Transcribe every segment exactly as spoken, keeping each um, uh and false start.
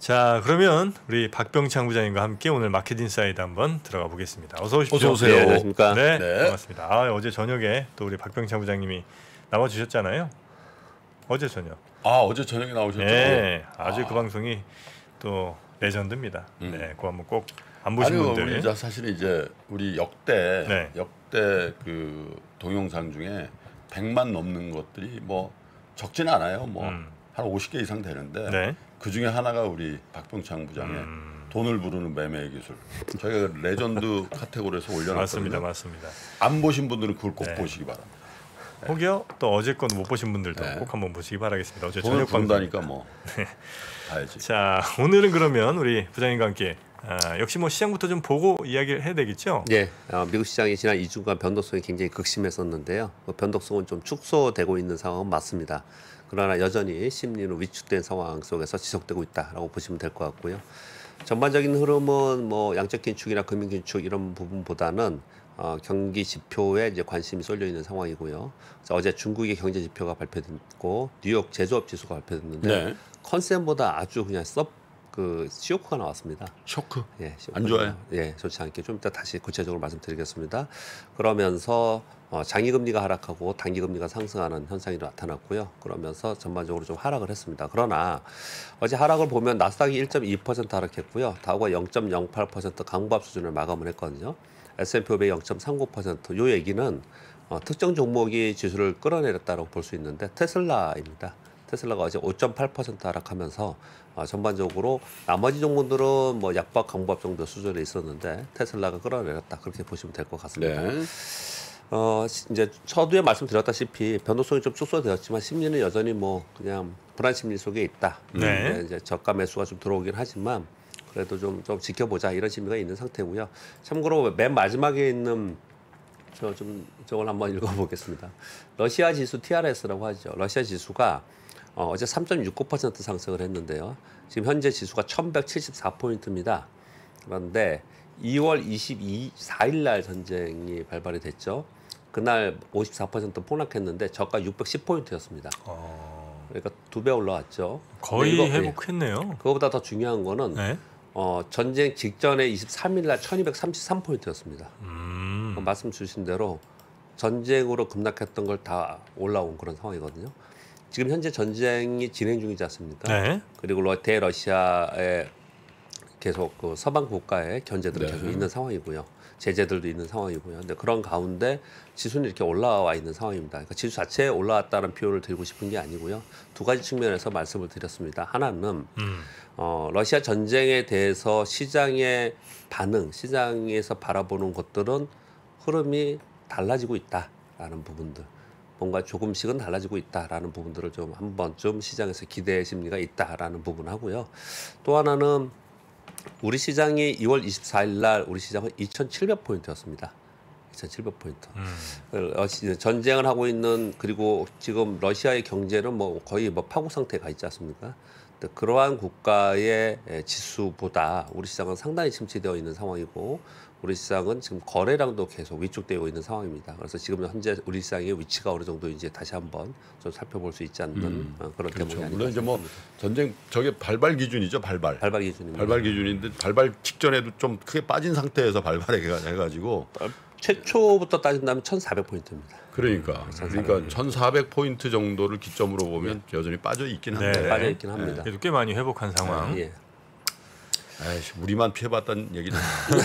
자, 그러면 우리 박병창 부장님과 함께 오늘 마켓 인사이드 한번 들어가 보겠습니다. 어서 오십시오. 어서 오세요. 네, 안녕하십니까. 네, 네. 반갑습니다. 아, 어제 저녁에 또 우리 박병창 부장님이 나와 주셨잖아요. 어제 저녁. 아, 어제 저녁에 나오셨죠? 네, 아주 아. 그 방송이 또 레전드입니다. 음. 네, 그거 한번 꼭 안 보신 아니요, 분들. 우리 자 사실 이제 우리 역대 네. 역대 그 동영상 중에 백만 넘는 것들이 뭐 적지는 않아요. 뭐 한 음. 오십 개 이상 되는데 네. 그 중에 하나가 우리 박병창 부장의 음. 돈을 부르는 매매 기술. 저희가 레전드 카테고리에서 올려놨거든요. 맞습니다, 맞습니다. 안 보신 분들은 그걸 꼭 네. 보시기 바랍니다. 혹여 또 어제 건 못 보신 분들도 네. 꼭 한번 보시기 바라겠습니다. 어제 돈을 저녁 방송. 부른다니까 뭐 봐야지. 자, 오늘은 그러면 우리 부장님과 함께 아, 역시 뭐 시장부터 좀 보고 이야기를 해야 되겠죠? 네, 어, 미국 시장이 지난 이 주간 변동성이 굉장히 극심했었는데요. 그 변동성은 좀 축소되고 있는 상황은 맞습니다. 그러나 여전히 심리는 위축된 상황 속에서 지속되고 있다라고 보시면 될 것 같고요. 전반적인 흐름은 뭐 양적 긴축이나 금융 긴축 이런 부분보다는 어, 경기 지표에 이제 관심이 쏠려 있는 상황이고요. 그래서 어제 중국의 경제 지표가 발표됐고 뉴욕 제조업 지수가 발표됐는데 네. 컨센보다 아주 그냥 썹 그 시오크가 나왔습니다. 쇼크. 예, 안 좋아요? 예, 좋지 않게 좀 이따 다시 구체적으로 말씀드리겠습니다. 그러면서 어, 장기금리가 하락하고 단기금리가 상승하는 현상이 나타났고요. 그러면서 전반적으로 좀 하락을 했습니다. 그러나 어제 하락을 보면 나스닥이 일 점 이 퍼센트 하락했고요. 다우가 영 점 영팔 퍼센트 강보합 수준을 마감을 했거든요. 에스 앤 피 오백이 영 점 삼구 퍼센트. 이 얘기는 어, 특정 종목이 지수를 끌어내렸다고 볼 수 있는데 테슬라입니다. 테슬라가 어제 오 점 팔 퍼센트 하락하면서 어, 전반적으로 나머지 종목들은 뭐 약박 강보합 정도 수준에 있었는데 테슬라가 끌어내렸다 그렇게 보시면 될 것 같습니다. 네. 어 이제 서두에 말씀드렸다시피 변동성이 좀 축소되었지만 심리는 여전히 뭐 그냥 불안 심리 속에 있다. 네. 이제 저가 매수가 좀 들어오긴 하지만 그래도 좀 좀 지켜보자 이런 심리가 있는 상태고요. 참고로 맨 마지막에 있는 저 좀 저걸 한번 읽어보겠습니다. 러시아 지수 티 알 에스라고 하죠. 러시아 지수가 어, 어제 삼 점 육구 퍼센트 상승을 했는데요. 지금 현재 지수가 천백칠십사 포인트입니다. 그런데 이월 이십사일 날 전쟁이 발발이 됐죠. 그날 오십사 퍼센트 폭락했는데 저가 육백십 포인트였습니다. 어, 그러니까 두 배 올라왔죠. 거의 근데 이거, 회복했네요. 예, 그거보다 더 중요한 거는 네. 어, 전쟁 직전에 이십삼일 날 천이백삼십삼 포인트였습니다. 음. 말씀 주신 대로 전쟁으로 급락했던 걸 다 올라온 그런 상황이거든요. 지금 현재 전쟁이 진행 중이지 않습니까? 네. 그리고 러- 대러시아에 계속 그 서방 국가의 견제들이 네. 계속 있는 상황이고요. 제재들도 있는 상황이고요. 근데 그런 가운데 지수는 이렇게 올라와 있는 상황입니다. 그러니까 지수 자체에 올라왔다는 표현을 드리고 싶은 게 아니고요. 두 가지 측면에서 말씀을 드렸습니다. 하나는 음. 어, 러시아 전쟁에 대해서 시장의 반응, 시장에서 바라보는 것들은 흐름이 달라지고 있다라는 부분들. 뭔가 조금씩은 달라지고 있다라는 부분들을 좀 한번 좀 시장에서 기대 심리가 있다라는 부분 하고요. 또 하나는 우리 시장이 이월 이십사일 날 우리 시장은 이천칠백 포인트였습니다. 이천칠백 포인트. 음. 러시- 전쟁을 하고 있는 그리고 지금 러시아의 경제는 뭐 거의 뭐 파국 상태에 가 있지 않습니까? 근데 그러한 국가의 지수보다 우리 시장은 상당히 침체되어 있는 상황이고 우리 시장은 지금 거래량도 계속 위축되고 있는 상황입니다. 그래서 지금 현재 우리 시장의 위치가 어느 정도인지 다시 한번 좀 살펴볼 수 있지 않는 음, 어, 그런 그렇죠. 대목이 아닌가 물론 이제 뭐 싶습니다. 전쟁 저게 발발 기준이죠, 발발. 발발 기준입니다. 발발 기준인데 발발 직전에도 좀 크게 빠진 상태에서 발발해 해가지고 최초부터 따진다면 천사백 포인트입니다. 그러니까 그러니까 천사백 포인트 정도를 기점으로 보면 여전히 빠져 있긴 한데 네. 빠져 있긴 합니다. 그래도 꽤 많이 회복한 상황. 예. 아이씨, 우리만 피해봤다는 얘기는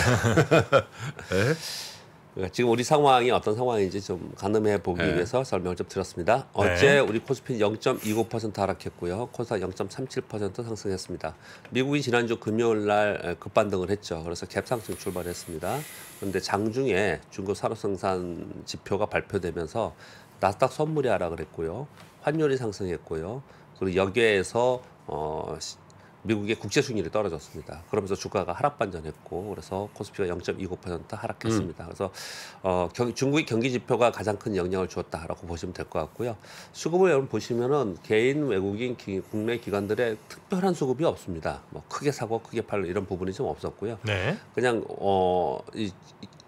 에? 그러니까 지금 우리 상황이 어떤 상황인지 좀 가늠해 보기 네. 위해서 설명을 좀 드렸습니다. 네. 어제 우리 코스피 영 점 이구 퍼센트 하락했고요. 코스닥 영 점 삼칠 퍼센트 상승했습니다. 미국이 지난주 금요일 날 급반등을 했죠. 그래서 갭 상승 출발했습니다. 그런데 장중에 중국 산업생산 지표가 발표되면서 나스닥 선물이 하락을 했고요. 환율이 상승했고요. 그리고 여기에서 어, 시- 미국의 국제 수익률이 떨어졌습니다. 그러면서 주가가 하락 반전했고 그래서 코스피가 영 점 이구 퍼센트 하락했습니다. 그래서 어, 경, 중국의 경기 지표가 가장 큰 영향을 주었다라고 보시면 될 것 같고요. 수급을 여러분 보시면은 개인 외국인 기, 국내 기관들의 특별한 수급이 없습니다. 뭐 크게 사고 크게 팔고 이런 부분이 좀 없었고요. 네. 그냥 어, 이, 이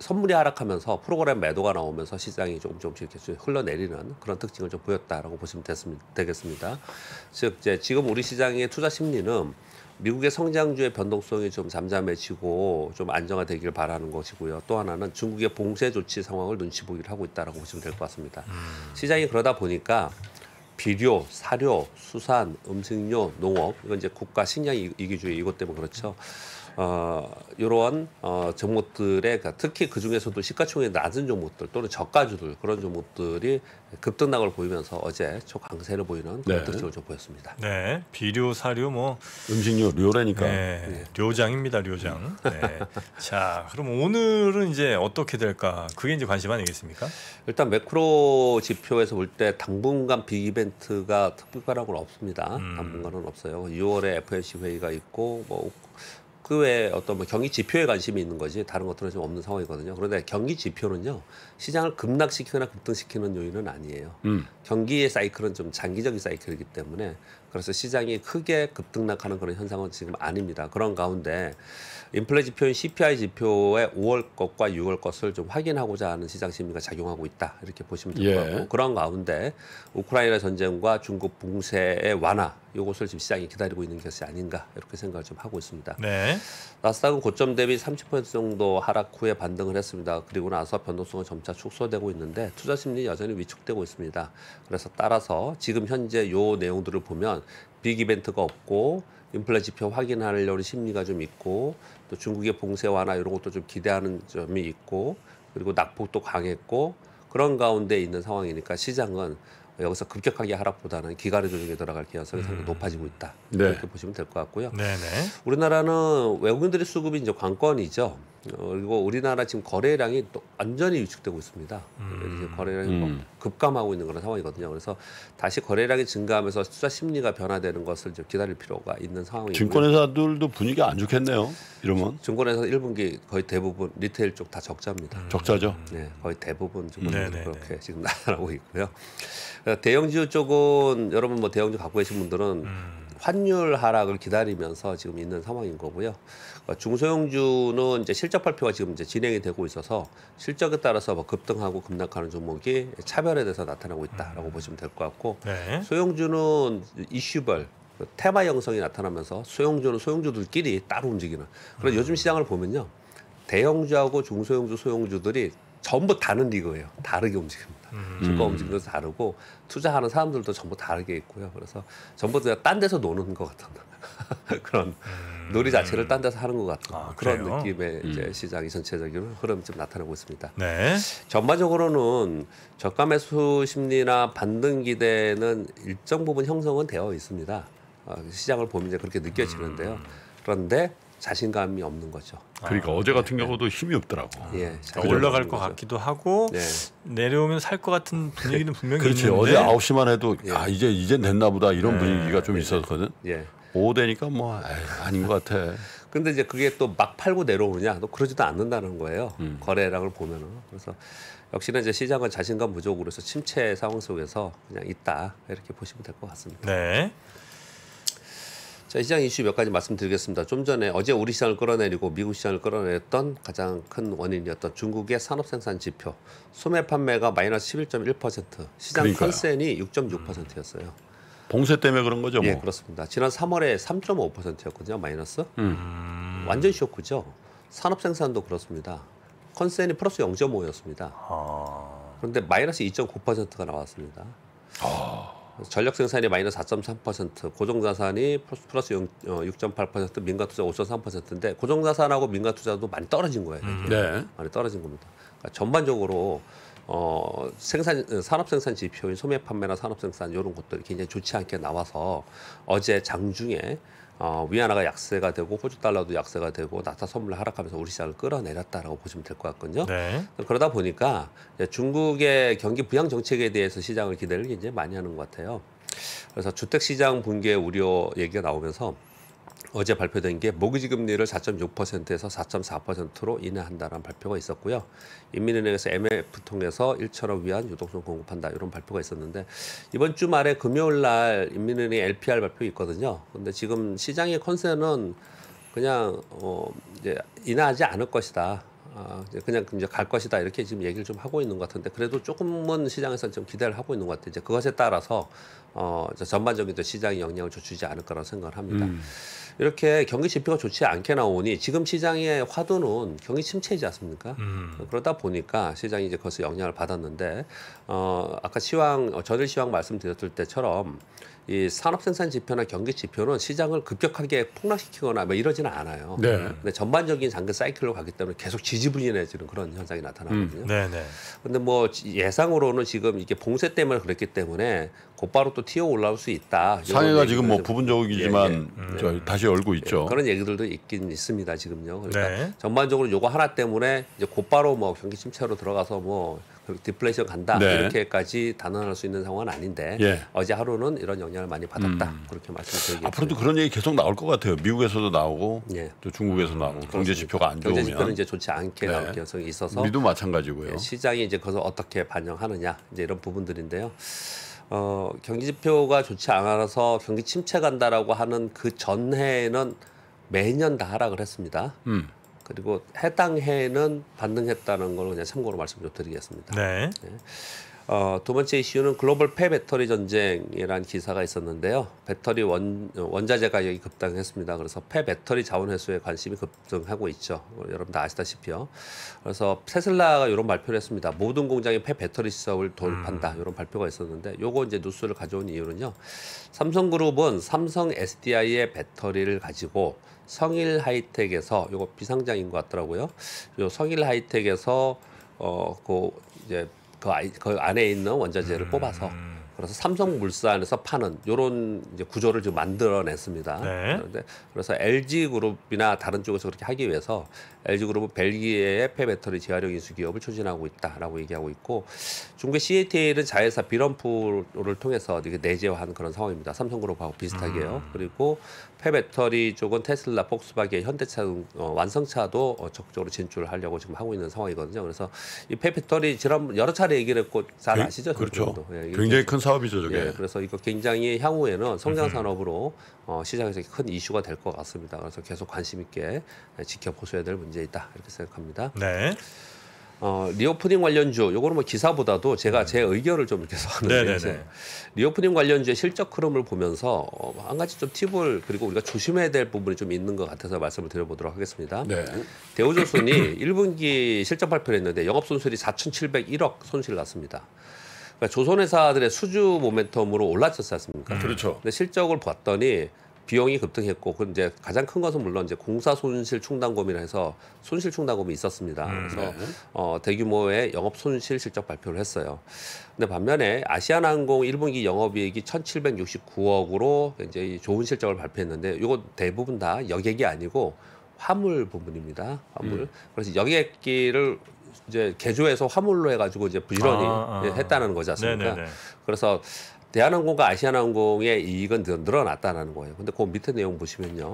선물이 하락하면서 프로그램 매도가 나오면서 시장이 조금 조금씩 이렇게 좀 흘러내리는 그런 특징을 좀 보였다라고 보시면 됐습니다, 되겠습니다. 즉 이제 지금 우리 시장의 투자 심리는 미국의 성장주의 변동성이 좀 잠잠해지고 좀 안정화되길 바라는 것이고요. 또 하나는 중국의 봉쇄 조치 상황을 눈치 보기를 하고 있다라고 보시면 될 것 같습니다. 음. 시장이 그러다 보니까 비료, 사료, 수산, 음식료, 농업 이건 이제 국가 식량 이기주의 이것 때문에 그렇죠. 어, 이러한 어, 종목들의 특히 그 중에서도 시가총액이 낮은 종목들 또는 저가주들 그런 종목들이 급등락을 보이면서 어제 초강세를 보이는 그런 네. 특징을 좀 보였습니다. 네, 비료, 사료 뭐 음식료 료라니까. 네, 네. 료장입니다, 료장. 네. 자, 그럼 오늘은 이제 어떻게 될까? 그게 이제 관심 아니겠습니까? 일단 매크로 지표에서 볼 때 당분간 빅 이벤트가 특별한 건 없습니다. 음. 당분간은 없어요. 유월에 에프오엠씨 회의가 있고 뭐 그 외에 어떤 뭐 경기 지표에 관심이 있는 거지 다른 것들은 좀 없는 상황이거든요. 그런데 경기 지표는요 시장을 급락시키거나 급등시키는 요인은 아니에요. 음. 경기의 사이클은 좀 장기적인 사이클이기 때문에 그래서 시장이 크게 급등락하는 그런 현상은 지금 아닙니다. 그런 가운데 인플레 지표인 씨피아이 지표의 오월 것과 유월 것을 좀 확인하고자 하는 시장 심리가 작용하고 있다 이렇게 보시면 될 것 예. 같고 그런 가운데 우크라이나 전쟁과 중국 봉쇄의 완화 이것을 지금 시장이 기다리고 있는 것이 아닌가 이렇게 생각을 좀 하고 있습니다. 네. 나스닥은 고점 대비 삼십 퍼센트 정도 하락 후에 반등을 했습니다. 그리고 나서 변동성은 점차 축소되고 있는데 투자 심리 여전히 위축되고 있습니다. 그래서 따라서 지금 현재 요 내용들을 보면 빅 이벤트가 없고 인플레 지표 확인하려는 심리가 좀 있고 또 중국의 봉쇄 완화 이런 것도 좀 기대하는 점이 있고 그리고 낙폭도 강했고 그런 가운데 있는 상황이니까 시장은 여기서 급격하게 하락보다는 기간의 조정에 들어갈 가능성이 상당히 높아지고 있다. 네. 이렇게 보시면 될 것 같고요. 네네. 우리나라는 외국인들의 수급이 이제 관건이죠. 어, 그리고 우리나라 지금 거래량이 또 완전히 위축되고 있습니다. 음. 이제 거래량이 음. 뭐 급감하고 있는 그런 상황이거든요. 그래서 다시 거래량이 증가하면서 투자 심리가 변화되는 것을 좀 기다릴 필요가 있는 상황이고요. 증권회사들도 분위기 안 좋겠네요. 이러면 증권회사 일 분기 거의 대부분 리테일 쪽 다 적자입니다. 적자죠. 네, 거의 대부분 지금 네네네. 그렇게 지금 나타나고 있고요. 대형주 쪽은 여러분 뭐 대형주 갖고 계신 분들은 음. 환율 하락을 기다리면서 지금 있는 상황인 거고요. 중소형주는 이제 실적 발표가 지금 이제 진행이 되고 있어서 실적에 따라서 뭐 급등하고 급락하는 종목이 차별에 대해서 나타나고 있다라고 음. 보시면 될 것 같고 네. 소형주는 이슈별 테마 형성이 나타나면서 소형주는 소형주들끼리 따로 움직이는 그런 음. 요즘 시장을 보면요. 대형주하고 중소형주, 소형주들이 전부 다른 리그예요. 다르게 움직입니다. 음. 주가 음. 움직임도 다르고 투자하는 사람들도 전부 다르게 있고요. 그래서 전부 다 딴 데서 노는 것 같은 그런 놀이 자체를 딴 데서 하는 것 같은 아, 그런 그래요? 느낌의 이제 음. 시장이 전체적인 흐름이 좀 나타나고 있습니다. 네. 전반적으로는 저가 매수 심리나 반등 기대는 일정 부분 형성은 되어 있습니다. 어, 시장을 보면 이제 그렇게 느껴지는데요. 그런데 자신감이 없는 거죠. 그러니까 아, 어제 같은 경우도 힘이 없더라고. 예, 그러니까 올라갈 것 거죠. 같기도 하고 네. 내려오면 살 것 같은 분위기는 분명히 그렇지. 있는데 어제 아홉 시만 해도 예. 아 이제 이제 됐나 보다 이런 네. 분위기가 좀 있었거든. 예. 오후 되니까 뭐 에이, 아닌 것 같아. 근데 이제 그게 또 막 팔고 내려오느냐, 또 그러지도 않는다는 거예요. 음. 거래량을 보면은. 그래서 역시나 이제 시장은 자신감 부족으로 해서 침체 상황 속에서 그냥 있다 이렇게 보시면 될 것 같습니다. 네. 자, 시장 이슈 몇 가지 말씀드리겠습니다. 좀 전에 어제 우리 시장을 끌어내리고 미국 시장을 끌어내렸던 가장 큰 원인이었던 중국의 산업 생산 지표, 소매 판매가 마이너스 십일 점 일 퍼센트, 시장 그러니까요. 컨센이 육 점 육 퍼센트였어요. 봉쇄 때문에 그런 거죠, 뭐. 예, 그렇습니다. 지난 삼월에 삼 점 오 퍼센트였거든요, 마이너스. 음. 완전 쇼크죠. 산업 생산도 그렇습니다. 컨센이 플러스 영 점 오였습니다. 아. 그런데 마이너스 이 점 구 퍼센트가 나왔습니다. 전력 생산이 마이너스 사 점 삼 퍼센트, 고정자산이 플러스, 플러스 육 점 팔 퍼센트, 민간투자 오 점 삼 퍼센트인데 고정자산하고 민간투자도 많이 떨어진 거예요. 음. 이게. 네. 많이 떨어진 겁니다. 그러니까 전반적으로 어, 생산 산업 생산 지표인 소매 판매나 산업 생산 이런 것들이 굉장히 좋지 않게 나와서 어제 장중에 어, 위안화가 약세가 되고 호주 달러도 약세가 되고 나타 선물 하락하면서 우리 시장을 끌어내렸다라고 보시면 될 것 같거든요. 네. 그러다 보니까 이제 중국의 경기 부양 정책에 대해서 시장을 기대를 굉장히 많이 하는 것 같아요. 그래서 주택 시장 붕괴 우려 얘기가 나오면서 어제 발표된 게 모기지 금리를 사 점 육 퍼센트에서 사 점 사 퍼센트로 인하한다라는 발표가 있었고요. 인민은행에서 엠에프 통해서 일천억 위안 유동성 공급한다 이런 발표가 있었는데 이번 주 말에 금요일 날 인민은행 엘피알 발표 있거든요. 근데 지금 시장의 컨센은 그냥 어 이제 인하하지 않을 것이다. 아, 이제 그냥 이제 갈 것이다 이렇게 지금 얘기를 좀 하고 있는 것 같은데 그래도 조금은 시장에서 좀 기대를 하고 있는 것 같아요. 이제 그것에 따라서 어, 전반적인 또 시장이 영향을 좀 주지 않을 거라고 생각을 합니다. 음. 이렇게 경기 지표가 좋지 않게 나오니 지금 시장의 화두는 경기 침체이지 않습니까? 음. 그러다 보니까 시장이 이제 거기서 영향을 받았는데 어, 아까 시황 어, 전일 시황 말씀드렸을 때처럼 이 산업 생산 지표나 경기 지표는 시장을 급격하게 폭락시키거나 뭐 이러지는 않아요. 네. 근데 전반적인 장기 사이클로 가기 때문에 계속 지지부진해지는 그런 현상이 나타나거든요. 음. 네네. 근데 뭐 예상으로는 지금 이게 봉쇄 때문에 그랬기 때문에 곧바로 또 튀어 올라올 수 있다. 상해가 지금 뭐 좀- 부분적이지만 예, 예. 저 다시 열고 있죠. 그런 얘기들도 있긴 있습니다 지금요. 그러니까 네. 전반적으로 요거 하나 때문에 이제 곧바로 뭐 경기 침체로 들어가서 뭐 디플레이션 간다 네. 이렇게까지 단언할 수 있는 상황은 아닌데 예. 어제 하루는 이런 영향을 많이 받았다 그렇게 말씀드리겠습니다. 앞으로도 그런 얘기 계속 나올 것 같아요. 미국에서도 나오고 예. 또 중국에서 나오고 경제 지표가 안 경제 지표는 좋으면 이제 좋지 않게 네. 나올 가능성이 있어서 우리도 마찬가지고요. 예, 시장이 이제 그것을 어떻게 반영하느냐 이제 이런 부분들인데요. 어, 경기 지표가 좋지 않아서 경기 침체 간다라고 하는 그 전해에는 매년 다 하락을 했습니다. 음. 그리고 해당 해에는 반등했다는 걸 그냥 참고로 말씀 좀 드리겠습니다. 네. 어, 두 번째 이슈는 글로벌 폐배터리 전쟁이라는 기사가 있었는데요. 배터리 원, 원자재 가격이 급등했습니다. 그래서 폐배터리 자원 회수에 관심이 급등하고 있죠. 여러분 다 아시다시피요. 그래서 테슬라가 이런 발표를 했습니다. 모든 공장에 폐배터리 시설을 도입한다. 이런 발표가 있었는데 요거 이제 뉴스를 가져온 이유는요. 삼성그룹은 삼성 에스디아이의 배터리를 가지고 성일 하이텍에서 요거 비상장인 것 같더라고요. 요 성일 하이텍에서 어, 그 이제 그, 아이, 그 안에 있는 원자재를 뽑아서 그래서 삼성물산에서 파는 이런 이제 구조를 지금 만들어냈습니다. 네. 그런데 그래서 엘지그룹이나 다른 쪽에서 그렇게 하기 위해서 엘지그룹은 벨기에의 폐배터리 재활용 인수 기업을 추진하고 있다라고 얘기하고 있고 중국의 씨에이티엘은 자회사 비럼프를 통해서 이게 내재화한 그런 상황입니다. 삼성그룹하고 비슷하게요. 음. 그리고 폐배터리 쪽은 테슬라, 폭스바겐, 현대차 등 어, 완성차도 어, 적극적으로 진출하려고 지금 하고 있는 상황이거든요. 그래서 이 폐배터리 지난 여러 차례 얘기를 했고 잘 그- 아시죠? 그렇죠. 정도. 예, 이게 굉장히 큰 사업이죠, 저게. 예, 그래서 이거 굉장히 향후에는 성장 산업으로 어, 시장에서 큰 이슈가 될 것 같습니다. 그래서 계속 관심 있게 지켜보셔야 될 문제이다 이렇게 생각합니다. 네. 어, 리오프닝 관련주, 요거는 뭐 기사보다도 제가 제 의견을 좀 이렇게 써는데 네네네. 리오프닝 관련주의 실적 흐름을 보면서 어, 한 가지 좀 팁을 그리고 우리가 조심해야 될 부분이 좀 있는 것 같아서 말씀을 드려보도록 하겠습니다. 네. 대우조선이 일 분기 실적 발표를 했는데 영업 손실이 사천칠백일억 손실 났습니다. 그러니까 조선회사들의 수주 모멘텀으로 올랐지 않습니까? 그렇죠. 근데 실적을 봤더니 비용이 급등했고, 그 이제 가장 큰 것은 물론 이제 공사 손실 충당금이라 해서 손실 충당금이 있었습니다. 그래서 네. 어, 대규모의 영업 손실 실적 발표를 했어요. 근데 반면에 아시아나항공 일 분기 영업이익이 천칠백육십구억으로 이제 좋은 실적을 발표했는데, 이거 대부분 다 여객이 아니고 화물 부분입니다. 화물. 음. 그래서 여객기를 이제 개조해서 화물로 해가지고 이제 부지런히 아, 아. 했다는 거지 않습니까? 네네네. 그래서 대한항공과 아시아나항공의 이익은 늘- 늘어났다는 거예요. 근데 그 밑에 내용 보시면요.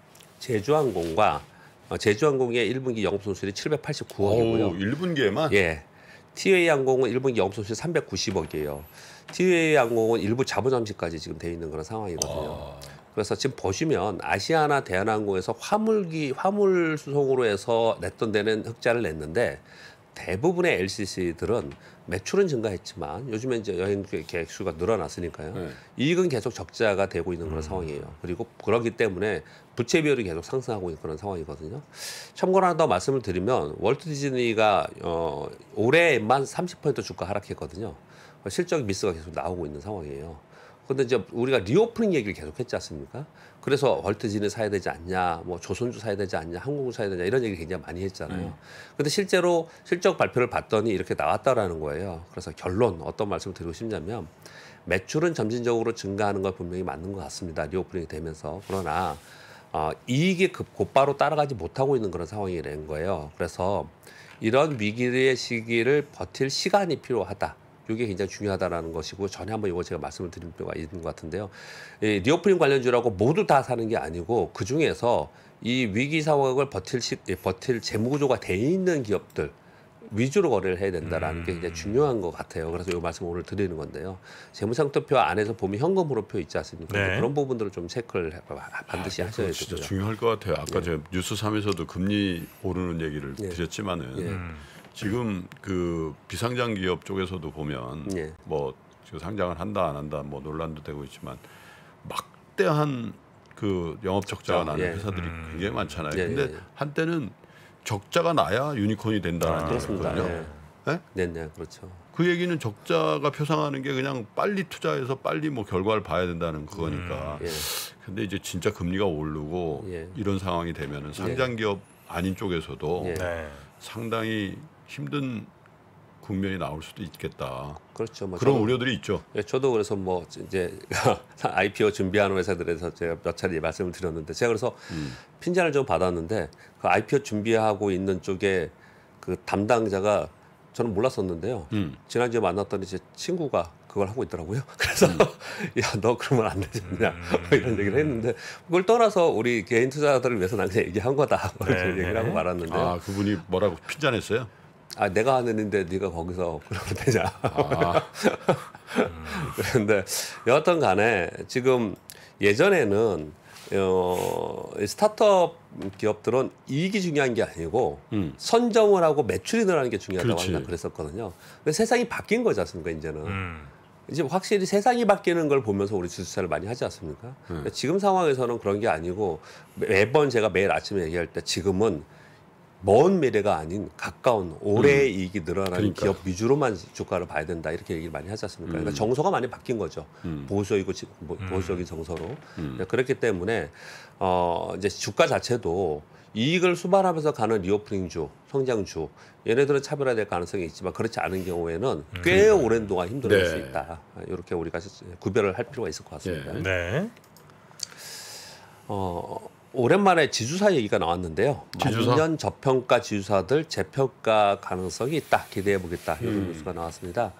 제주항공과 어, 제주항공의 일 분기 영업손실이 칠백팔십구억이고요. 오, 일 분기에만 예. 티웨이항공은 일 분기 영업손실 삼백구십억이에요. 티웨이항공은 일부 자본 잠식까지 지금 돼 있는 그런 상황이거든요. 아, 그래서 지금 보시면 아시아나 대한항공에서 화물기 화물 수송으로 해서 냈던 데는 흑자를 냈는데 대부분의 엘씨씨들은 매출은 증가했지만 요즘에 이제 여행 계획 수가 늘어났으니까요. 네. 이익은 계속 적자가 되고 있는 그런 상황이에요. 그리고 그렇기 때문에 부채 비율이 계속 상승하고 있는 그런 상황이거든요. 참고로 하나 더 말씀을 드리면 월트 디즈니가 어, 올해만 삼십 퍼센트 주가 하락했거든요. 실적 미스가 계속 나오고 있는 상황이에요. 근데 이제 우리가 리오프닝 얘기를 계속 했지 않습니까? 그래서 월트디즈니 사야 되지 않냐, 뭐 조선주 사야 되지 않냐, 항공주 사야 되냐 이런 얘기를 굉장히 많이 했잖아요. 음. 근데 실제로 실적 발표를 봤더니 이렇게 나왔다라는 거예요. 그래서 결론 어떤 말씀을 드리고 싶냐면 매출은 점진적으로 증가하는 건 분명히 맞는 것 같습니다. 리오프닝이 되면서. 그러나 어, 이익이 급 곧바로 따라가지 못하고 있는 그런 상황이 된 거예요. 그래서 이런 위기의 시기를 버틸 시간이 필요하다. 이게 굉장히 중요하다라는 것이고 전에 한번 이거 제가 말씀을 드린 필요가 있는 것 같은데요. 이 리오프닝 관련주라고 모두 다 사는 게 아니고 그 중에서 이 위기 상황을 버틸 시, 버틸 재무 구조가 돼 있는 기업들 위주로 거래를 해야 된다라는 음. 게 굉장히 중요한 것 같아요. 그래서 이 말씀 오늘 드리는 건데요. 재무상태표 안에서 보면 현금 흐름표 있지 않습니까? 네. 그런 부분들을 좀 체크를 해- 반드시 아, 하셔야 그거 진짜 되고요. 중요할 것 같아요. 아까 예. 제가 뉴스 삼에서도 금리 오르는 얘기를 예. 드렸지만은 예. 음. 지금 그 비상장 기업 쪽에서도 보면 예. 뭐 지금 상장을 한다 안 한다 뭐 논란도 되고 있지만 막대한 그 영업 적자가 적자, 나는 예. 회사들이 음. 굉장히 많잖아요. 예, 근데 예, 예. 한때는 적자가 나야 유니콘이 된다는 아, 그렇습니다. 얘기거든요. 예. 예? 네, 네, 그렇죠. 그 얘기는 적자가 표상하는 게 그냥 빨리 투자해서 빨리 뭐 결과를 봐야 된다는 그거니까. 예. 근데 이제 진짜 금리가 오르고 예. 이런 상황이 되면은 상장 기업 아닌 쪽에서도 예. 네. 상당히 힘든 국면이 나올 수도 있겠다. 그렇죠. 뭐 그런 저도- 우려들이 있죠. 예, 저도 그래서 뭐 이제 아이피오 준비하는 회사들에서 제가 몇 차례 말씀을 드렸는데 제가 그래서 음. 핀잔을 좀 받았는데 그 아이피오 준비하고 있는 쪽에 그 담당자가 저는 몰랐었는데요. 음. 지난주에 만났더니 제 친구가 그걸 하고 있더라고요. 그래서 음. 야, 너 그러면 안 되겠냐 이런 얘기를 했는데 그걸 떠나서 우리 개인 투자자들을 위해서 난 그냥 얘기한 거다 이렇게 네, 얘기를 하고 네. 말았는데 아 그분이 뭐라고 핀잔했어요? 아 내가 하는데 네가 거기서 그러면 되냐. 아, 그런데 여하튼 간에 지금 예전에는 어, 스타트업 기업들은 이익이 중요한 게 아니고 음. 선정을 하고 매출이 늘어나는 게 중요하다고 그렇지. 항상 그랬었거든요. 근데 세상이 바뀐 거지 않습니까 이제는. 음. 이제 확실히 세상이 바뀌는 걸 보면서 우리 주식투자를 많이 하지 않습니까? 근데 지금 상황에서는 그런 게 아니고 매번 제가 매일 아침에 얘기할 때 지금은 먼 미래가 아닌 가까운 올해의 이익이 늘어나는 그러니까. 기업 위주로만 주가를 봐야 된다 이렇게 얘기를 많이 하지 않습니까? 그러니까 정서가 많이 바뀐 거죠. 음. 보수적이고 지- 뭐- 보수적인 정서로. 음. 그렇기 때문에 어 이제 주가 자체도 이익을 수반하면서 가는 리오프닝주, 성장주 얘네들은 차별화될 가능성이 있지만 그렇지 않은 경우에는 꽤 오랜 동안 힘들어질 수 네. 있다. 이렇게 우리가 구별을 할 필요가 있을 것 같습니다. 예. 네. 어, 오랜만에 지주사 얘기가 나왔는데요. 지주사? 만년 저평가 지주사들 재평가 가능성이 있다. 기대해 보겠다. 이런 음. 뉴스가 나왔습니다.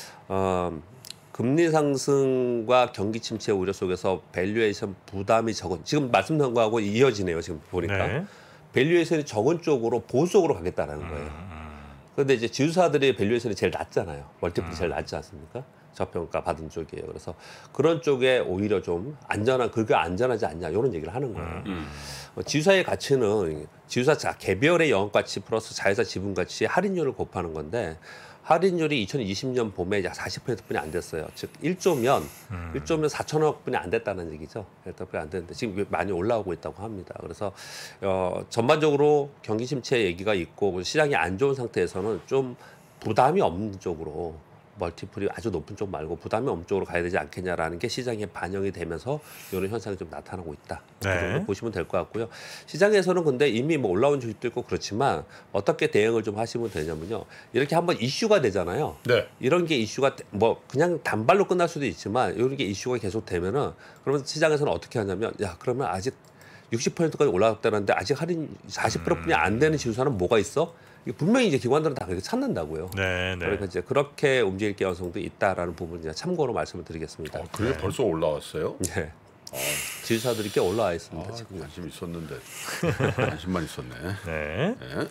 어, 금리 상승과 경기 침체 우려 속에서 밸류에이션 부담이 적은 지금 말씀드린 거하고 이어지네요. 지금 보니까 네. 밸류에이션이 적은 쪽으로 보수적으로 가겠다라는 거예요. 그런데 이제 지주사들의 밸류에이션이 제일 낮잖아요. 멀티플이 제일 낮지 않습니까? 저평가 받은 쪽이에요. 그래서 그런 쪽에 오히려 좀 안전한 그게 안전하지 않냐 이런 얘기를 하는 거예요. 음. 어, 지주사의 가치는 지주사 자 개별의 영업가치 플러스 자회사 지분가치의 할인율을 곱하는 건데 할인율이 이천이십 년 봄에 약 사십 퍼센트뿐이 안 됐어요. 즉 일 조면 음. 일 조면 사천억뿐이 안 됐다는 얘기죠. 일단뿐이 안 됐는데 지금 많이 올라오고 있다고 합니다. 그래서 어, 전반적으로 경기 침체 얘기가 있고 시장이 안 좋은 상태에서는 좀 부담이 없는 쪽으로 멀티플이 아주 높은 쪽 말고 부담이 없는 쪽으로 가야 되지 않겠냐라는 게 시장에 반영이 되면서 이런 현상이 좀 나타나고 있다. 그 네. 정도 보시면 될 것 같고요. 시장에서는 근데 이미 뭐 올라온 주식도 있고 그렇지만 어떻게 대응을 좀 하시면 되냐면요. 이렇게 한번 이슈가 되잖아요. 네. 이런 게 이슈가 되- 뭐 그냥 단발로 끝날 수도 있지만 이런 게 이슈가 계속 되면은 그러면 시장에서는 어떻게 하냐면 야 그러면 아직 육십 퍼센트까지 올라갔다는데 아직 할인 사십 퍼센트뿐이 안 되는 지수사는 뭐가 있어? 이게 분명히 이제 기관들은 다 그렇게 찾는다고요. 네. 네. 그러니까 이제 그렇게 움직일 가능성도 있다라는 부분 이제 참고로 말씀을 드리겠습니다. 어, 그래 벌써 올라왔어요? 네. 지수사들이 꽤 올라와 있습니다. 아, 지금. 관심 있었는데 관심만 있었네. 네. 네.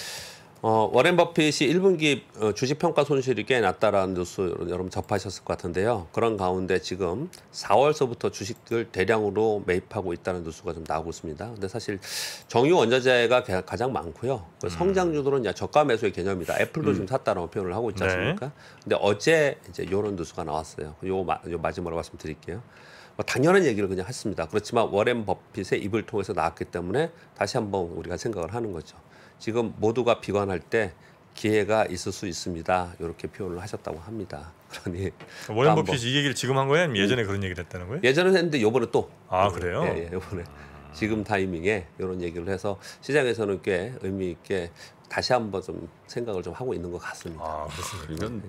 어, 워렌 버핏이 일 분기 어, 주식 평가 손실이 꽤 났다라는 뉴스 여러분 접하셨을 것 같은데요. 그런 가운데 지금 사월서부터 주식들 대량으로 매입하고 있다는 뉴스가 좀 나오고 있습니다. 근데 사실 정유 원자재가 가- 가장 많고요. 그 성장주들은 이제 저가 매수의 개념이다. 애플도 지금 샀다라고 표현을 하고 있지 네. 않습니까? 근데 어제 이제 이런 뉴스가 나왔어요. 요, 마, 요 마지막으로 말씀드릴게요. 뭐 당연한 얘기를 그냥 했습니다. 그렇지만 워렌 버핏의 입을 통해서 나왔기 때문에 다시 한번 우리가 생각을 하는 거죠. 지금 모두가 비관할 때 기회가 있을 수 있습니다. 이렇게 표현을 하셨다고 합니다. 그러니 워렌 한번- 버핏이 이 얘기를 지금 한 거예요? 아니면 예전에 그런 얘기를 했다는 거예요? 예전에 했는데 요번에 또 아, 그래요? 예, 예, 요번에 지금 타이밍에 이런 얘기를 해서 시장에서는 꽤 의미 있게 다시 한번 좀 생각을 좀 하고 있는 것 같습니다. 아, 그렇습니다. 그러니까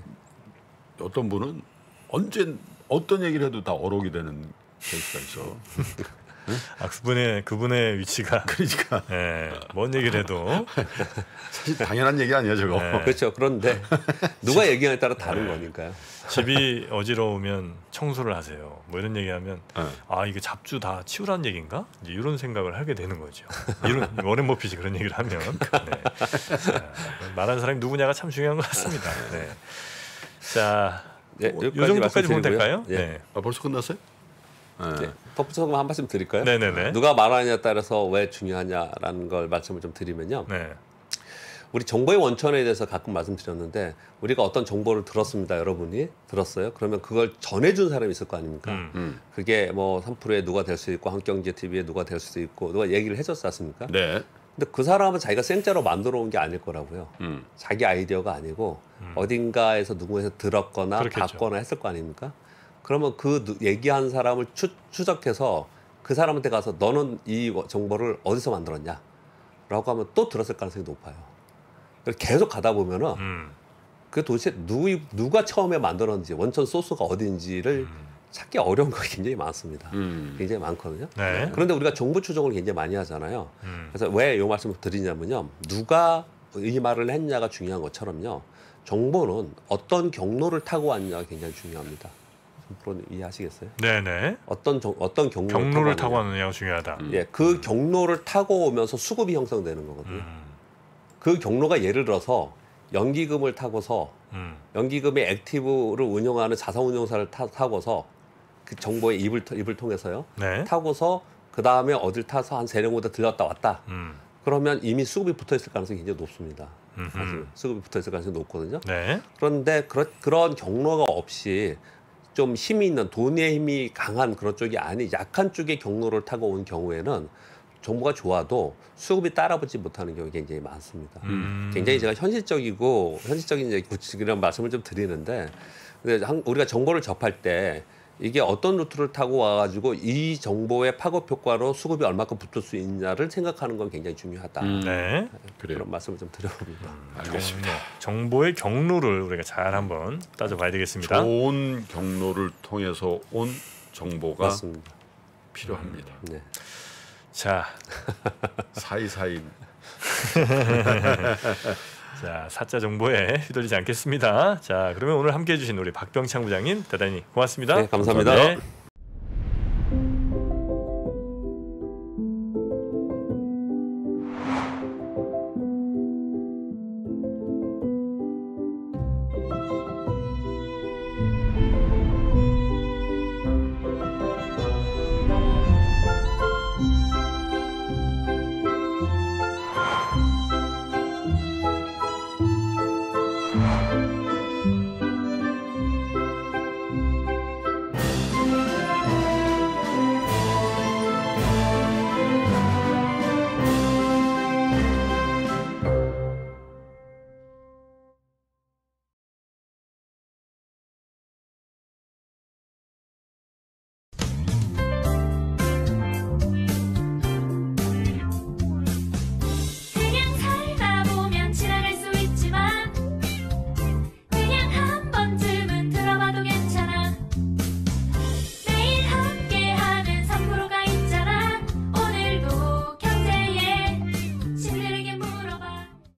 어떤 분은 언제 어떤 얘기를 해도 다 어록이 되는 케이스가 있어. 아 그분의 그분의 위치가 그러니까 예, 뭔 얘기를 해도 사실 당연한 얘기 아니에요, 저거. 네. 그렇죠. 그런데 누가 얘기하냐에 따라 다른 거니까요. 집이 어지러우면 청소를 하세요. 뭐 이런 얘기하면 네. 아 이게 잡주 다 치우라는 얘기인가? 이제 이런 생각을 하게 되는 거죠. 이런 워렌 버핏이 그런 얘기를 하면 네. 자, 말하는 사람이 누구냐가 참 중요한 것 같습니다. 네. 자, 네, 어, 요 여기까지 정도까지 보면 말씀드리고요. 될까요? 예. 네. 아, 벌써 끝났어요? 네. 네. 덧붙여서 한 말씀 드릴까요? 네네네. 누가 말하냐에 따라서 왜 중요하냐라는 걸 말씀을 좀 드리면요. 네. 우리 정보의 원천에 대해서 가끔 말씀드렸는데 우리가 어떤 정보를 들었습니다. 여러분이 들었어요. 그러면 그걸 전해준 사람이 있을 거 아닙니까? 음. 음. 그게 뭐 삼프로에 누가 될 수 있고 한경제티비에 누가 될 수도 있고 누가 얘기를 해줬지 않습니까? 네. 근데 그 사람은 자기가 생짜로 만들어 온 게 아닐 거라고요. 음. 자기 아이디어가 아니고 어딘가에서 누구에서 들었거나 그렇겠죠. 봤거나 했을 거 아닙니까? 그러면 그 누- 얘기한 사람을 추, 추적해서 그 사람한테 가서 너는 이 정보를 어디서 만들었냐? 라고 하면 또 들었을 가능성이 높아요. 그래서 계속 가다 보면은 음. 그 도대체 누구, 누가 처음에 만들었는지 원천 소스가 어딘지를 찾기 어려운 거 굉장히 많습니다. 음. 굉장히 많거든요. 네. 그런데 우리가 정보 추정을 굉장히 많이 하잖아요. 음. 그래서 왜 이 말씀을 드리냐면요. 누가 이 말을 했냐가 중요한 것처럼요. 정보는 어떤 경로를 타고 왔냐가 굉장히 중요합니다. 그런 이해하시겠어요? 네네. 어떤 정, 어떤 경로를, 경로를 타고 타고 왔느냐. 하느냐가 중요하다. 음. 예, 그 경로를 타고 오면서 수급이 형성되는 거거든요. 음. 그 경로가 예를 들어서 연기금을 타고서 음. 연기금의 액티브를 운영하는 자산운용사를 타, 타고서 그 정보의 입을 터- 입을 통해서요. 네. 타고서 그 다음에 어딜 타서 한 세네 군데 들렸다 왔다. 음. 그러면 이미 수급이 붙어 있을 가능성이 굉장히 높습니다. 음흠. 사실 수급이 붙어 있을 가능성이 높거든요. 네. 그런데 그런 그런 경로가 없이 좀 힘이 있는 돈의 힘이 강한 그런 쪽이 아닌 약한 쪽의 경로를 타고 온 경우에는 정보가 좋아도 수급이 따라붙지 못하는 경우가 굉장히 많습니다. 음. 굉장히 제가 현실적이고 현실적인 이제 구체적인 말씀을 좀 드리는데 근데 한- 우리가 정보를 접할 때 이게 어떤 루트를 타고 와가지고 이 정보의 파급 효과로 수급이 얼마큼 붙을 수 있냐를 생각하는 건 굉장히 중요하다. 음. 네. 그래요. 그런 말씀을 좀 드려봅니다. 알겠습니다. 정보의 경로를 우리가 잘 한번 따져봐야 되겠습니다. 좋은 경로를 통해서 온 정보가 맞습니다. 필요합니다. 네. 자, 사이사이 자 사자 정보에 휘둘리지 않겠습니다. 자, 그러면 오늘 함께해 주신 우리 박병창 부장님 대단히 고맙습니다. 네, 감사합니다. 네.